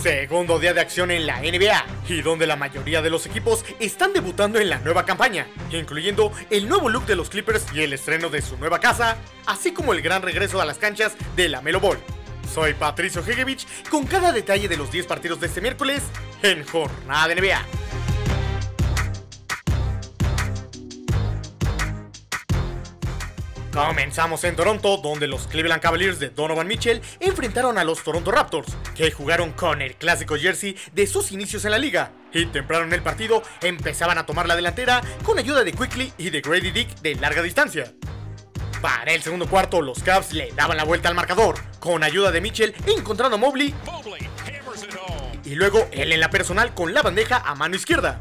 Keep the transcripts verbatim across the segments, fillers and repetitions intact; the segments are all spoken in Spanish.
Segundo día de acción en la N B A, y donde la mayoría de los equipos están debutando en la nueva campaña, incluyendo el nuevo look de los Clippers y el estreno de su nueva casa, así como el gran regreso a las canchas de la Melo Ball. Soy Patricio Hegevich con cada detalle de los diez partidos de este miércoles en Jornada de N B A. Comenzamos en Toronto, donde los Cleveland Cavaliers de Donovan Mitchell enfrentaron a los Toronto Raptors, que jugaron con el clásico jersey de sus inicios en la liga, y temprano en el partido empezaban a tomar la delantera con ayuda de Quickley y de Grady Dick de larga distancia. Para el segundo cuarto, los Cavs le daban la vuelta al marcador, con ayuda de Mitchell encontrando a Mobley, y luego él en la personal con la bandeja a mano izquierda.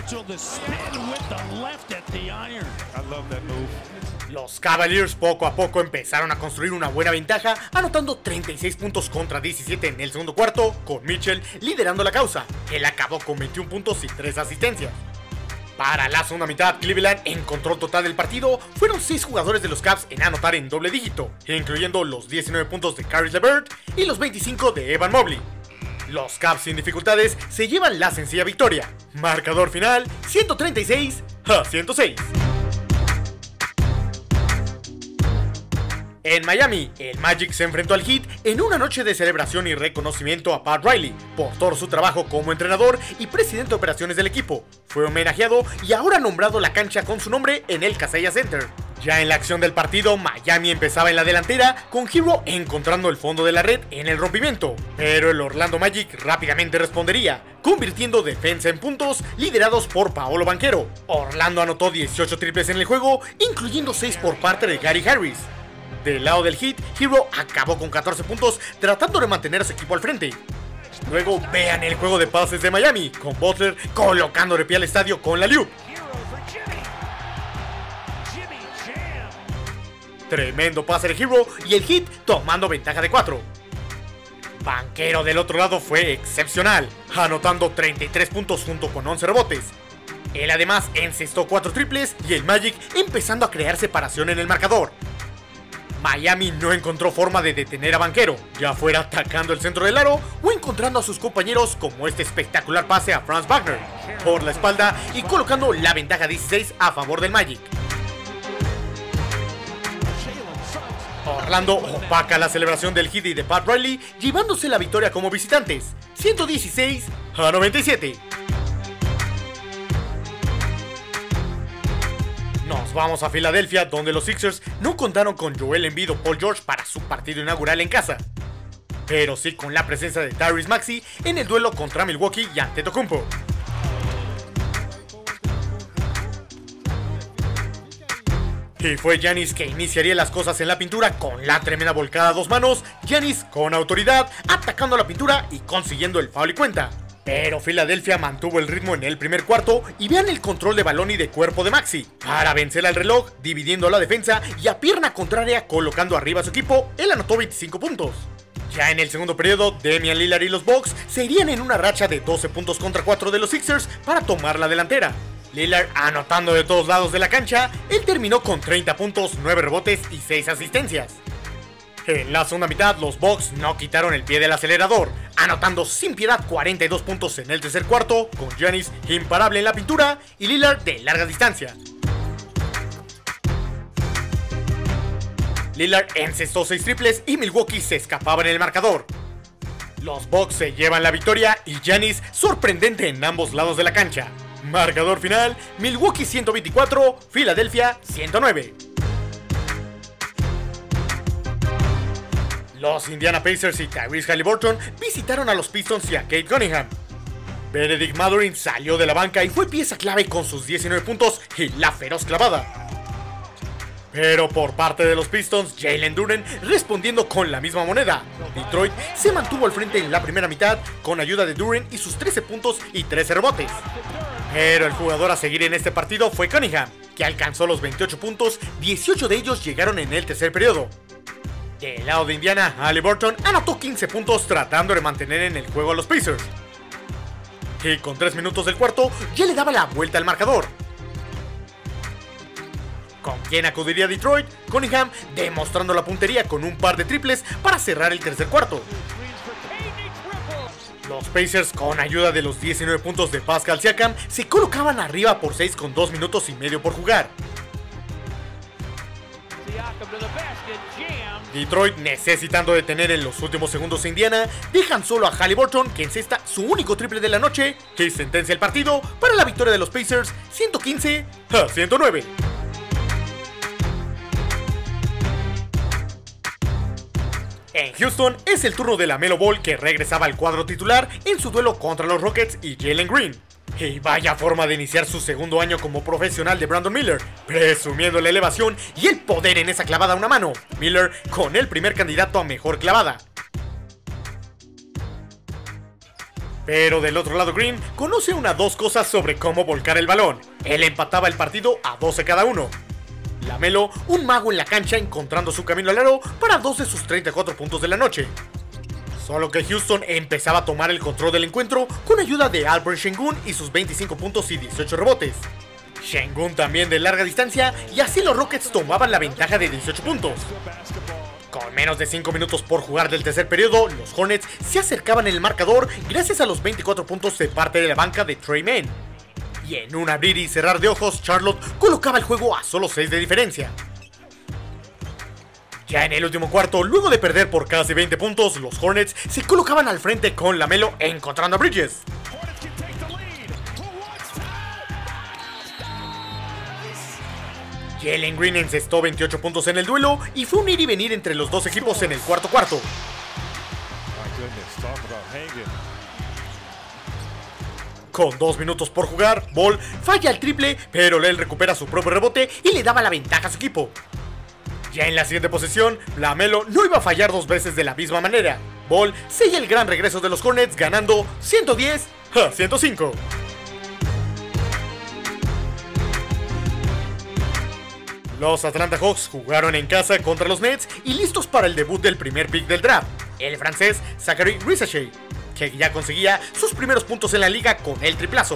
Los Cavaliers poco a poco empezaron a construir una buena ventaja, anotando treinta y seis puntos contra diecisiete en el segundo cuarto, con Mitchell liderando la causa. Él acabó con veintiún puntos y tres asistencias. Para la segunda mitad, Cleveland en control total del partido. Fueron seis jugadores de los Cavs en anotar en doble dígito, incluyendo los diecinueve puntos de Caris LeVert y los veinticinco de Evan Mobley. Los Cavs sin dificultades se llevan la sencilla victoria. Marcador final, ciento treinta y seis a ciento seis. En Miami, el Magic se enfrentó al Heat en una noche de celebración y reconocimiento a Pat Riley por todo su trabajo como entrenador y presidente de operaciones del equipo. Fue homenajeado y ahora nombrado la cancha con su nombre en el Kaseya Center. Ya en la acción del partido, Miami empezaba en la delantera, con Herro encontrando el fondo de la red en el rompimiento, pero el Orlando Magic rápidamente respondería, convirtiendo defensa en puntos liderados por Paolo Banchero. Orlando anotó dieciocho triples en el juego, incluyendo seis por parte de Gary Harris. Del lado del Heat, Herro acabó con catorce puntos tratando de mantener a su equipo al frente. Luego vean el juego de pases de Miami, con Butler colocando de pie al estadio con la alley-oop. Tremendo pase de Herro y el Heat tomando ventaja de cuatro. Banchero del otro lado fue excepcional, anotando treinta y tres puntos junto con once rebotes. Él además encestó cuatro triples y el Magic empezando a crear separación en el marcador. Miami no encontró forma de detener a Banchero, ya fuera atacando el centro del aro o encontrando a sus compañeros como este espectacular pase a Franz Wagner por la espalda y colocando la ventaja dieciséis a favor del Magic. Orlando opaca la celebración del Heat y de Pat Riley, llevándose la victoria como visitantes, ciento dieciséis a noventa y siete. Nos vamos a Filadelfia, donde los Sixers no contaron con Joel Embiid o Paul George para su partido inaugural en casa, pero sí con la presencia de Tyrese Maxey en el duelo contra Milwaukee y Antetokounmpo. Y fue Giannis que iniciaría las cosas en la pintura con la tremenda volcada a dos manos. Giannis con autoridad, atacando la pintura y consiguiendo el foul y cuenta. Pero Filadelfia mantuvo el ritmo en el primer cuarto y vean el control de balón y de cuerpo de Maxey para vencer al reloj, dividiendo la defensa y a pierna contraria colocando arriba a su equipo. Él anotó veinticinco puntos. Ya en el segundo periodo, Damian Lillard y los Bucks se irían en una racha de doce puntos contra cuatro de los Sixers para tomar la delantera. Lillard anotando de todos lados de la cancha, él terminó con treinta puntos, nueve rebotes y seis asistencias. En la segunda mitad, los Bucks no quitaron el pie del acelerador, anotando sin piedad cuarenta y dos puntos en el tercer cuarto, con Giannis imparable en la pintura y Lillard de larga distancia. Lillard encestó seis triples y Milwaukee se escapaba en el marcador. Los Bucks se llevan la victoria y Giannis sorprendente en ambos lados de la cancha. Marcador final, Milwaukee ciento veinticuatro, Filadelfia ciento nueve. Los Indiana Pacers y Tyrese Haliburton visitaron a los Pistons y a Cade Cunningham. Benedict Mathurin salió de la banca y fue pieza clave con sus diecinueve puntos y la feroz clavada. Pero por parte de los Pistons, Jalen Duren respondiendo con la misma moneda. Detroit se mantuvo al frente en la primera mitad con ayuda de Duren y sus trece puntos y trece rebotes. Pero el jugador a seguir en este partido fue Cunningham, que alcanzó los veintiocho puntos, dieciocho de ellos llegaron en el tercer periodo. Del lado de Indiana, Haliburton anotó quince puntos tratando de mantener en el juego a los Pacers. Y con tres minutos del cuarto, ya le daba la vuelta al marcador. ¿Con quién acudiría Detroit? Cunningham demostrando la puntería con un par de triples para cerrar el tercer cuarto. Los Pacers, con ayuda de los diecinueve puntos de Pascal Siakam, se colocaban arriba por seis con dos minutos y medio por jugar. Detroit, necesitando detener en los últimos segundos a Indiana, dejan solo a Haliburton, que encesta su único triple de la noche, que sentencia el partido para la victoria de los Pacers ciento quince a ciento nueve. En Houston es el turno de LaMelo Ball, que regresaba al cuadro titular en su duelo contra los Rockets y Jalen Green. Y vaya forma de iniciar su segundo año como profesional de Brandon Miller, presumiendo la elevación y el poder en esa clavada a una mano. Miller con el primer candidato a mejor clavada. Pero del otro lado, Green conoce una dos cosas sobre cómo volcar el balón. Él empataba el partido a doce cada uno. LaMelo, un mago en la cancha, encontrando su camino al aro para dos de sus treinta y cuatro puntos de la noche. Solo que Houston empezaba a tomar el control del encuentro con ayuda de Alperen Sengun y sus veinticinco puntos y dieciocho rebotes. Sengun también de larga distancia, y así los Rockets tomaban la ventaja de dieciocho puntos. Con menos de cinco minutos por jugar del tercer periodo, los Hornets se acercaban en el marcador gracias a los veinticuatro puntos de parte de la banca de Tre Mann. Y en un abrir y cerrar de ojos, Charlotte colocaba el juego a solo seis de diferencia. Ya en el último cuarto, luego de perder por casi veinte puntos, los Hornets se colocaban al frente con LaMelo encontrando a Bridges. Jalen Green encestó veintiocho puntos en el duelo y fue un ir y venir entre los dos equipos en el cuarto cuarto. Con dos minutos por jugar, Ball falla el triple, pero él recupera su propio rebote y le daba la ventaja a su equipo. Ya en la siguiente posesión, LaMelo no iba a fallar dos veces de la misma manera. Ball sella el gran regreso de los Hornets ganando ciento diez a ciento cinco. Los Atlanta Hawks jugaron en casa contra los Nets y listos para el debut del primer pick del draft, el francés Zaccharie Risacher, que ya conseguía sus primeros puntos en la liga con el triplazo.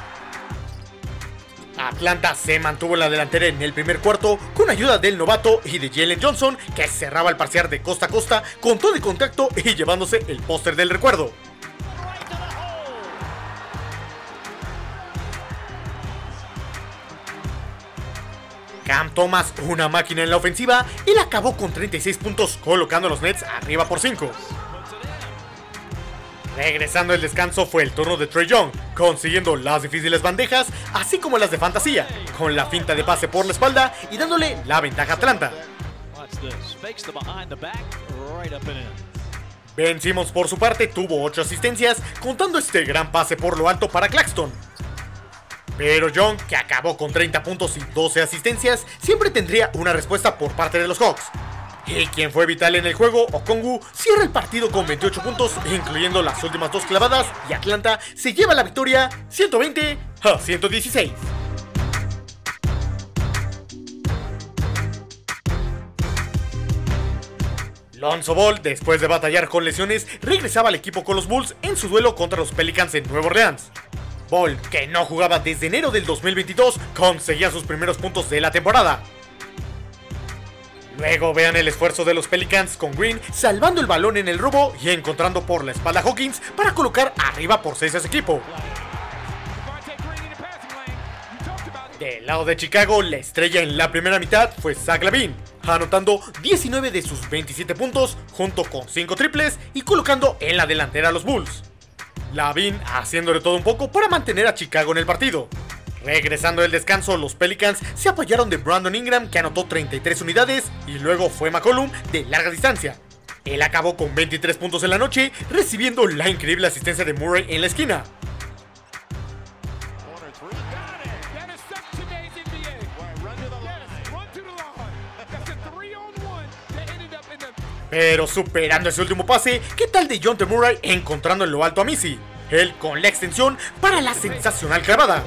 Atlanta se mantuvo en la delantera en el primer cuarto con ayuda del novato y de Jalen Johnson, que cerraba el parcial de costa a costa con todo el contacto y llevándose el póster del recuerdo. Cam Thomas, una máquina en la ofensiva, él acabó con treinta y seis puntos, colocando a los Nets arriba por cinco. Regresando el descanso fue el turno de Trae Young, consiguiendo las difíciles bandejas, así como las de fantasía, con la finta de pase por la espalda y dándole la ventaja a Atlanta. Ben Simmons por su parte tuvo ocho asistencias, contando este gran pase por lo alto para Claxton. Pero Young, que acabó con treinta puntos y doce asistencias, siempre tendría una respuesta por parte de los Hawks. Y quien fue vital en el juego, Okongwu, cierra el partido con veintiocho puntos, incluyendo las últimas dos clavadas, y Atlanta se lleva la victoria ciento veinte a ciento dieciséis. Lonzo Ball, después de batallar con lesiones, regresaba al equipo con los Bulls en su duelo contra los Pelicans en Nueva Orleans. Ball, que no jugaba desde enero del dos mil veintidós, conseguía sus primeros puntos de la temporada. Luego vean el esfuerzo de los Pelicans con Green salvando el balón en el robo y encontrando por la espalda a Hawkins para colocar arriba por seis a su equipo. Del lado de Chicago, la estrella en la primera mitad fue Zach LaVine, anotando diecinueve de sus veintisiete puntos junto con cinco triples y colocando en la delantera a los Bulls. LaVine haciéndole todo un poco para mantener a Chicago en el partido. Regresando del descanso, los Pelicans se apoyaron de Brandon Ingram, que anotó treinta y tres unidades, y luego fue McCollum de larga distancia. Él acabó con veintitrés puntos en la noche, recibiendo la increíble asistencia de Murray en la esquina. Pero superando ese último pase, ¿qué tal de John T. Murray encontrando en lo alto a Missy? Él con la extensión para la sensacional clavada.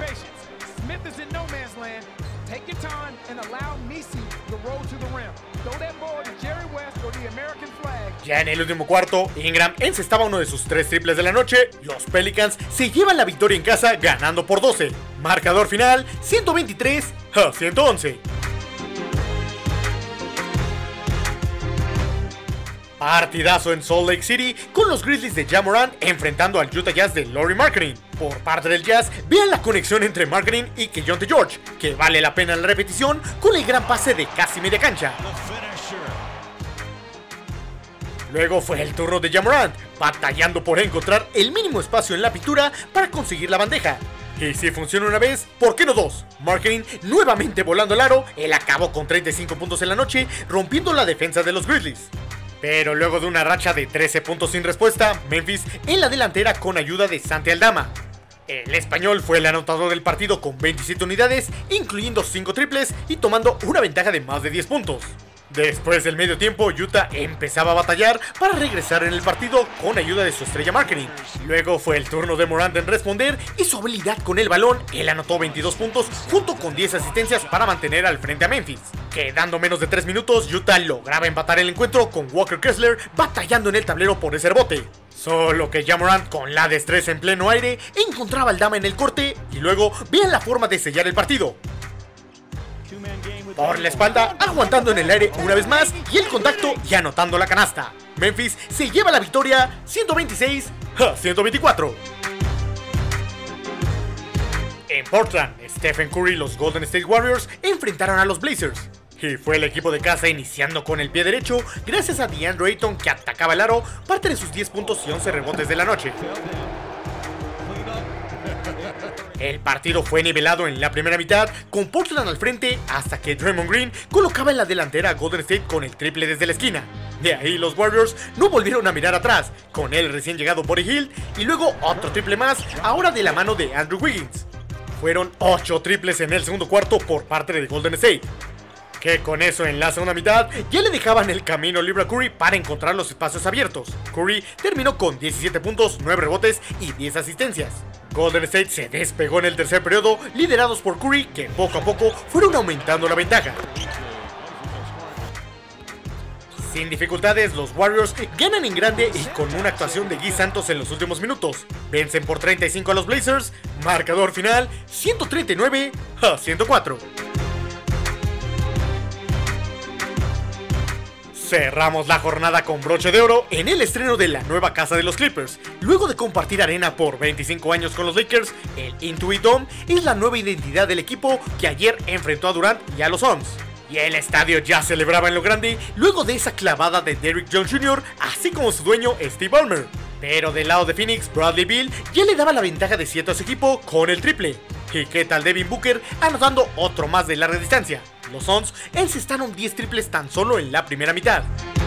Ya en el último cuarto, Ingram encestaba uno de sus tres triples de la noche. Los Pelicans se llevan la victoria en casa ganando por doce. Marcador final ciento veintitrés a ciento once. Partidazo en Salt Lake City con los Grizzlies de Ja Morant enfrentando al Utah Jazz de Lauri Markkanen. Por parte del Jazz, vean la conexión entre Markkanen y Keyonte George, que vale la pena la repetición con el gran pase de casi media cancha. Luego fue el turno de Ja Morant, batallando por encontrar el mínimo espacio en la pintura para conseguir la bandeja. Y si funciona una vez, ¿por qué no dos? Markkanen nuevamente volando al aro, él acabó con treinta y cinco puntos en la noche, rompiendo la defensa de los Grizzlies. Pero luego de una racha de trece puntos sin respuesta, Memphis en la delantera con ayuda de Santi Aldama. El español fue el anotador del partido con veintisiete unidades, incluyendo cinco triples y tomando una ventaja de más de diez puntos. Después del medio tiempo, Utah empezaba a batallar para regresar en el partido con ayuda de su estrella Markkanen. Luego fue el turno de Morant en responder y su habilidad con el balón, él anotó veintidós puntos junto con diez asistencias para mantener al frente a Memphis. Quedando menos de tres minutos, Utah lograba empatar el encuentro con Walker Kessler batallando en el tablero por ese rebote. Solo que Ja Morant, con la destreza en pleno aire, encontraba al Dama en el corte y luego vean la forma de sellar el partido. Por la espalda, aguantando en el aire una vez más y el contacto y anotando la canasta. Memphis se lleva la victoria ciento veintiséis a ciento veinticuatro. En Portland, Stephen Curry y los Golden State Warriors enfrentaron a los Blazers. Y fue el equipo de casa iniciando con el pie derecho gracias a DeAndre Ayton, que atacaba el aro, parte de sus diez puntos y once rebotes de la noche. El partido fue nivelado en la primera mitad, con Portland al frente hasta que Draymond Green colocaba en la delantera a Golden State con el triple desde la esquina. De ahí los Warriors no volvieron a mirar atrás, con el recién llegado Buddy Hield y luego otro triple más, ahora de la mano de Andrew Wiggins. Fueron ocho triples en el segundo cuarto por parte de Golden State, que con eso en la segunda mitad ya le dejaban el camino libre a Curry para encontrar los espacios abiertos. Curry terminó con diecisiete puntos, nueve rebotes y diez asistencias. Golden State se despegó en el tercer periodo, liderados por Curry, que poco a poco fueron aumentando la ventaja. Sin dificultades, los Warriors ganan en grande y con una actuación de Guy Santos en los últimos minutos. Vencen por treinta y cinco a los Blazers, marcador final ciento treinta y nueve a ciento cuatro. Cerramos la jornada con broche de oro en el estreno de la nueva casa de los Clippers. Luego de compartir arena por veinticinco años con los Lakers, el Intuit Dome es la nueva identidad del equipo que ayer enfrentó a Durant y a los Suns. Y el estadio ya celebraba en lo grande luego de esa clavada de Derrick Jones junior, así como su dueño Steve Ballmer. Pero del lado de Phoenix, Bradley Beal ya le daba la ventaja de siete a su equipo con el triple. ¿Y qué tal Devin Booker anotando otro más de larga distancia? Los Suns encestaron diez triples tan solo en la primera mitad.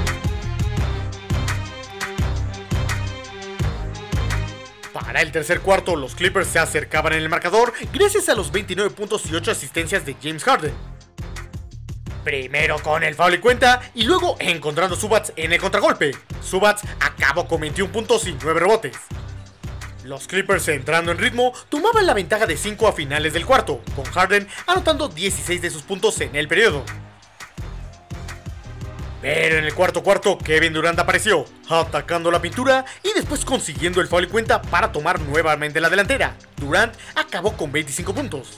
Para el tercer cuarto, los Clippers se acercaban en el marcador gracias a los veintinueve puntos y ocho asistencias de James Harden. Primero con el foul y cuenta y luego encontrando Zubats en el contragolpe. Zubats acabó con veintiún puntos y nueve rebotes. Los Clippers, entrando en ritmo, tomaban la ventaja de cinco a finales del cuarto, con Harden anotando dieciséis de sus puntos en el periodo. Pero en el cuarto cuarto, Kevin Durant apareció, atacando la pintura y después consiguiendo el foul y cuenta para tomar nuevamente la delantera. Durant acabó con veinticinco puntos.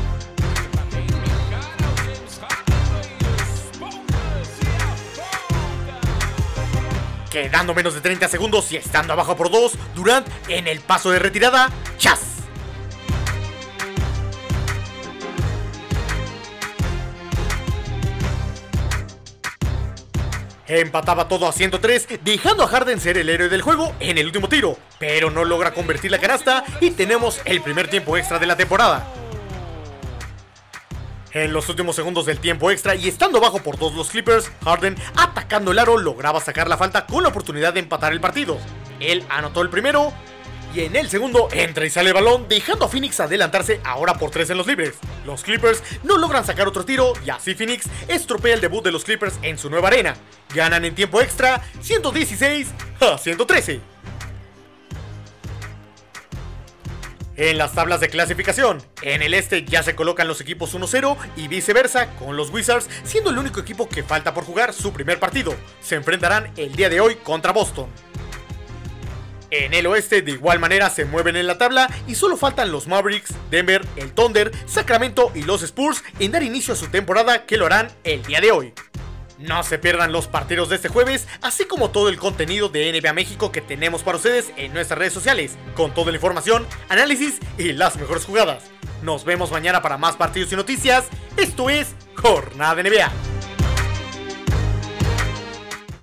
Quedando menos de treinta segundos y estando abajo por dos, Durant en el paso de retirada, ¡chas! Empataba todo a ciento tres, dejando a Harden ser el héroe del juego en el último tiro, pero no logra convertir la canasta y tenemos el primer tiempo extra de la temporada. En los últimos segundos del tiempo extra y estando abajo por dos los Clippers, Harden, atacando el aro, lograba sacar la falta con la oportunidad de empatar el partido. Él anotó el primero y en el segundo entra y sale el balón, dejando a Phoenix adelantarse ahora por tres en los libres. Los Clippers no logran sacar otro tiro y así Phoenix estropea el debut de los Clippers en su nueva arena. Ganan en tiempo extra ciento dieciséis a ciento trece. En las tablas de clasificación, en el este ya se colocan los equipos uno cero y viceversa, con los Wizards siendo el único equipo que falta por jugar su primer partido. Se enfrentarán el día de hoy contra Boston. En el oeste de igual manera se mueven en la tabla y solo faltan los Mavericks, Denver, el Thunder, Sacramento y los Spurs en dar inicio a su temporada, que lo harán el día de hoy. No se pierdan los partidos de este jueves, así como todo el contenido de N B A México que tenemos para ustedes en nuestras redes sociales, con toda la información, análisis y las mejores jugadas. Nos vemos mañana para más partidos y noticias. Esto es Jornada N B A.